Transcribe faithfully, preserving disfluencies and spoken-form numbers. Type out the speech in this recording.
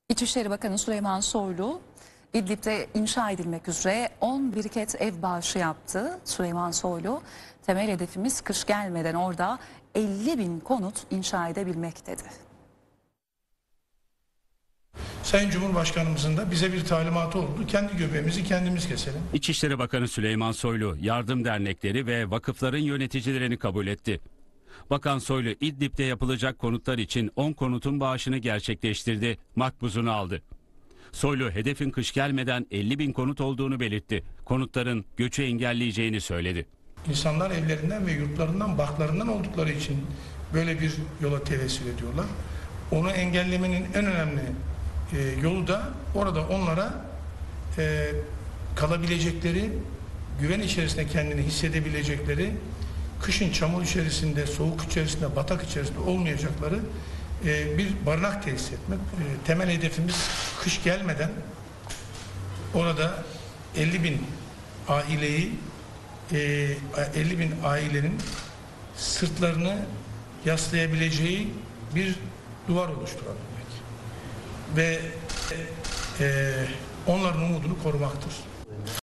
İçişleri Bakanı Süleyman Soylu, İdlib'de inşa edilmek üzere on biriket ev bağışı yaptı. Süleyman Soylu, temel hedefimiz kış gelmeden orada elli bin konut inşa edebilmek dedi. Sayın Cumhurbaşkanımızın da bize bir talimatı oldu. Kendi göbeğimizi kendimiz keselim. İçişleri Bakanı Süleyman Soylu, yardım dernekleri ve vakıfların yöneticilerini kabul etti. Bakan Soylu, İdlib'de yapılacak konutlar için on konutun bağışını gerçekleştirdi, makbuzunu aldı. Soylu, hedefin kış gelmeden elli bin konut olduğunu belirtti. Konutların göçü engelleyeceğini söyledi. İnsanlar evlerinden ve yurtlarından, barklarından oldukları için böyle bir yola tevessül ediyorlar. Onu engellemenin en önemli e, yolu da orada onlara e, kalabilecekleri, güven içerisinde kendini hissedebilecekleri, kışın çamur içerisinde, soğuk içerisinde, batak içerisinde olmayacakları e, bir barınak tesis etmek. E, temel hedefimiz kış gelmeden orada elli bin aileyi, e, elli bin ailenin sırtlarını yaslayabileceği bir duvar oluşturabilmek ve e, onların umudunu korumaktır.